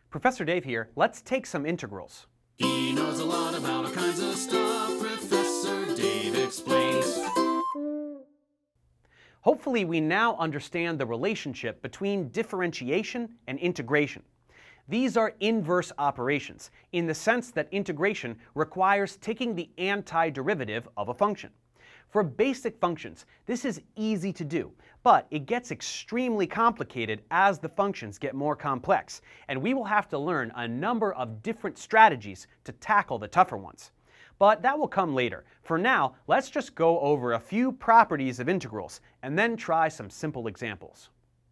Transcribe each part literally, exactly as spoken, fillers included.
Professor Dave here. Let's take some integrals. He knows a lot about all kinds of stuff. Professor Dave explains. Hopefully we now understand the relationship between differentiation and integration. These are inverse operations in the sense that integration requires taking the antiderivative of a function. For basic functions, this is easy to do, but it gets extremely complicated as the functions get more complex, and we will have to learn a number of different strategies to tackle the tougher ones. But that will come later. For now, let's just go over a few properties of integrals and then try some simple examples.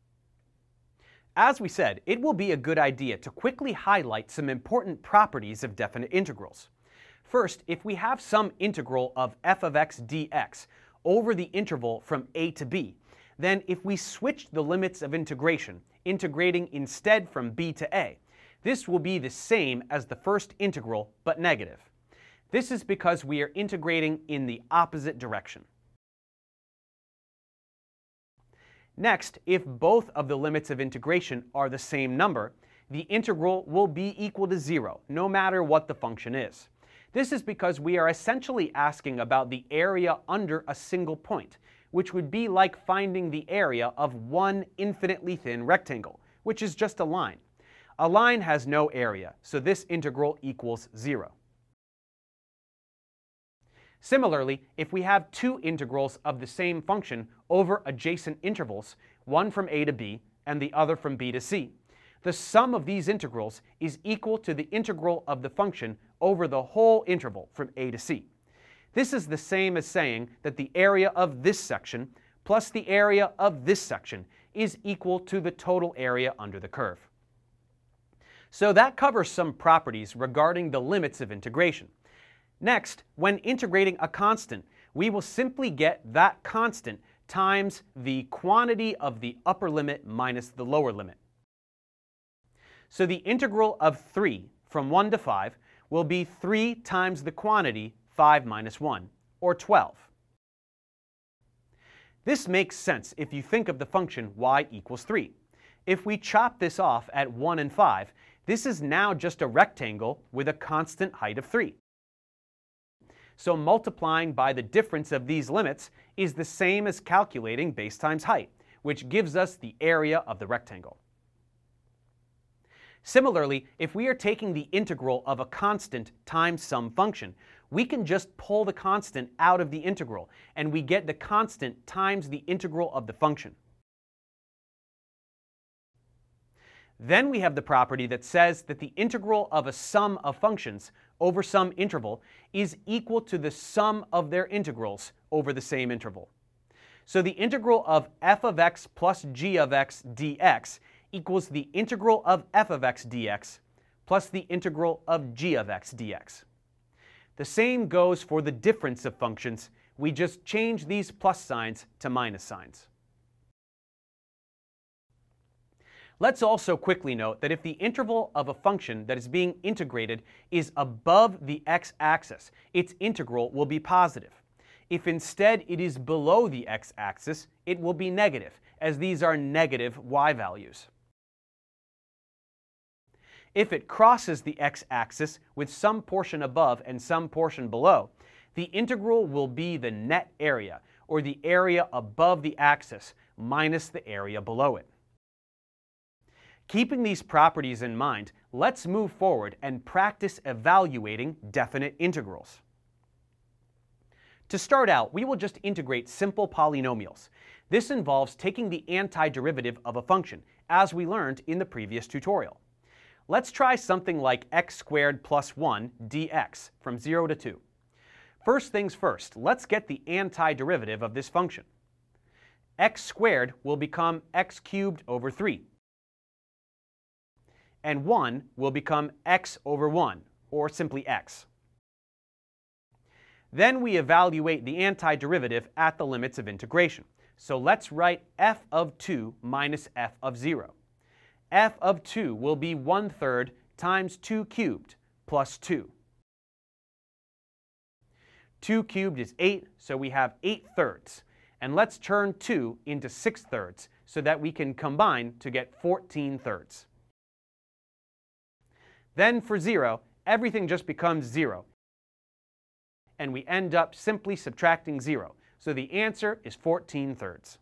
As we said, it will be a good idea to quickly highlight some important properties of definite integrals. First, if we have some integral of f of x dx over the interval from a to b, then if we switch the limits of integration, integrating instead from b to a, this will be the same as the first integral but negative. This is because we are integrating in the opposite direction. Next, if both of the limits of integration are the same number, the integral will be equal to zero, no matter what the function is. This is because we are essentially asking about the area under a single point, which would be like finding the area of one infinitely thin rectangle, which is just a line. A line has no area, so this integral equals zero. Similarly, if we have two integrals of the same function over adjacent intervals, one from a to b and the other from b to c, the sum of these integrals is equal to the integral of the function over the whole interval from a to c. This is the same as saying that the area of this section plus the area of this section is equal to the total area under the curve. So that covers some properties regarding the limits of integration. Next, when integrating a constant, we will simply get that constant times the quantity of the upper limit minus the lower limit. So the integral of three from one to five will be three times the quantity five minus one, or twelve. This makes sense if you think of the function y equals three. If we chop this off at one and five, this is now just a rectangle with a constant height of three. So multiplying by the difference of these limits is the same as calculating base times height, which gives us the area of the rectangle. Similarly, if we are taking the integral of a constant times some function, we can just pull the constant out of the integral, and we get the constant times the integral of the function. Then we have the property that says that the integral of a sum of functions over some interval is equal to the sum of their integrals over the same interval. So the integral of f of x plus g of x dx equals the integral of f of x dx plus the integral of g of x dx. The same goes for the difference of functions. We just change these plus signs to minus signs. Let's also quickly note that if the interval of a function that is being integrated is above the x-axis, its integral will be positive. If instead it is below the x-axis, it will be negative, as these are negative y values. If it crosses the x-axis with some portion above and some portion below, the integral will be the net area, or the area above the axis minus the area below it. Keeping these properties in mind, let's move forward and practice evaluating definite integrals. To start out, we will just integrate simple polynomials. This involves taking the antiderivative of a function, as we learned in the previous tutorial. Let's try something like x squared plus one dx from zero to two. First things first, let's get the antiderivative of this function. X squared will become x cubed over three. And one will become x over one, or simply x. Then we evaluate the antiderivative at the limits of integration. So let's write f of two minus f of zero. F of two will be one third times two cubed plus two. two cubed is eight, so we have eight thirds. And let's turn two into six thirds so that we can combine to get fourteen thirds. Then for zero, everything just becomes zero, and we end up simply subtracting zero. So the answer is fourteen thirds.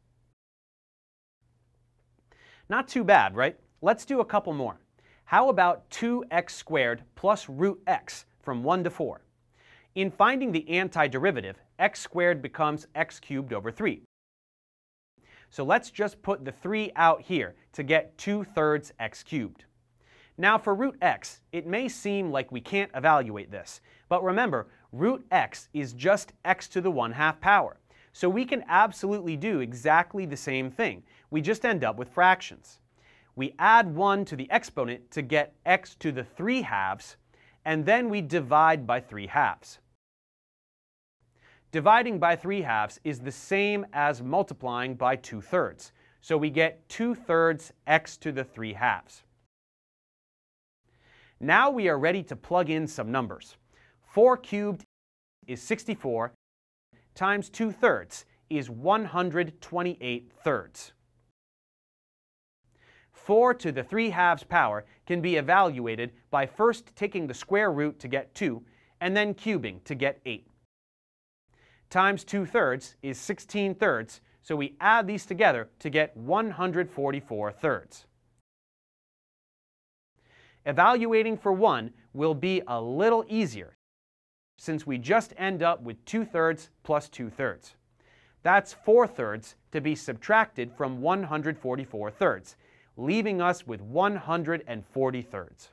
Not too bad, right? Let's do a couple more. How about two x squared plus root x from one to four? In finding the antiderivative, x squared becomes x cubed over three. So let's just put the three out here to get two thirds x cubed. Now for root x, it may seem like we can't evaluate this, but remember, root x is just x to the one half power. So we can absolutely do exactly the same thing. We just end up with fractions. We add one to the exponent to get x to the three halves, and then we divide by three halves. Dividing by three halves is the same as multiplying by two thirds. So we get two thirds x to the three halves. Now we are ready to plug in some numbers. four cubed is sixty-four, times two thirds is one hundred twenty-eight thirds. four to the three halves power can be evaluated by first taking the square root to get two, and then cubing to get eight. Times two thirds is sixteen thirds, so we add these together to get one hundred forty-four thirds. Evaluating for one will be a little easier, since we just end up with two thirds plus two thirds. That's four thirds to be subtracted from one hundred forty-four thirds, leaving us with one hundred forty thirds.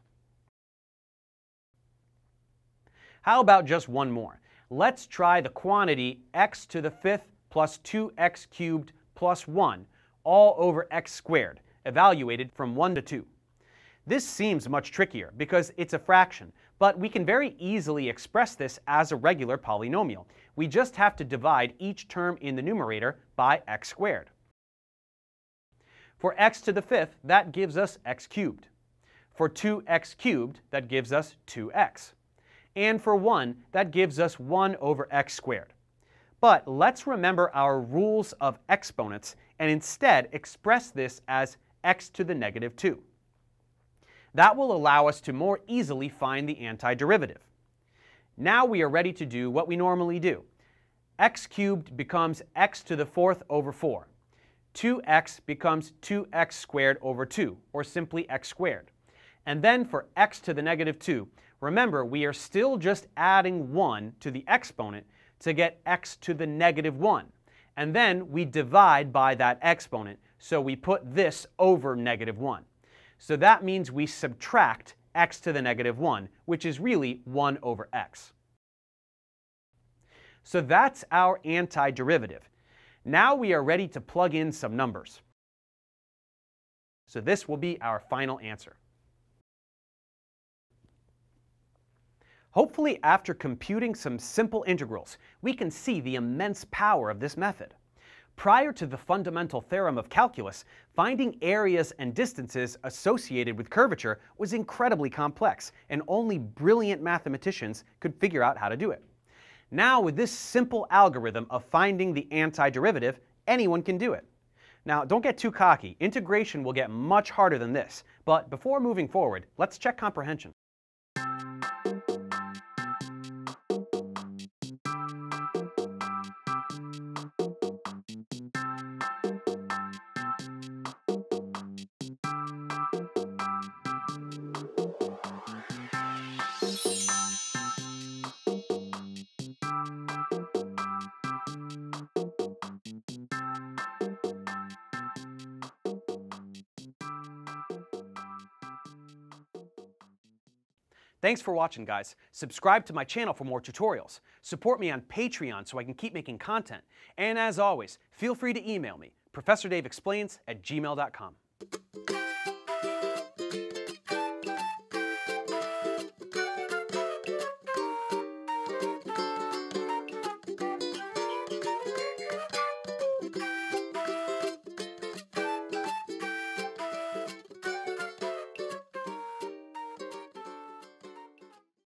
How about just one more? Let's try the quantity x to the fifth plus two x cubed plus one, all over x squared, evaluated from one to two. This seems much trickier because it's a fraction, but we can very easily express this as a regular polynomial. We just have to divide each term in the numerator by x squared. For x to the fifth, that gives us x cubed. For two x cubed, that gives us two x. And for one, that gives us one over x squared. But let's remember our rules of exponents and instead express this as x to the negative two. That will allow us to more easily find the antiderivative. Now we are ready to do what we normally do. X cubed becomes x to the fourth over four. two x becomes two x squared over two, or simply x squared. And then for x to the negative two, remember we are still just adding one to the exponent to get x to the negative one. And then we divide by that exponent, so we put this over negative one. So that means we subtract x to the negative one, which is really one over x. So that's our antiderivative. Now we are ready to plug in some numbers. So this will be our final answer. Hopefully, after computing some simple integrals, we can see the immense power of this method. Prior to the fundamental theorem of calculus, finding areas and distances associated with curvature was incredibly complex, and only brilliant mathematicians could figure out how to do it. Now, with this simple algorithm of finding the antiderivative, anyone can do it. Now, don't get too cocky. Integration will get much harder than this. But before moving forward, let's check comprehension. Thanks for watching, guys. Subscribe to my channel for more tutorials. Support me on Patreon so I can keep making content. And as always, feel free to email me, professor dave explains at gmail dot com.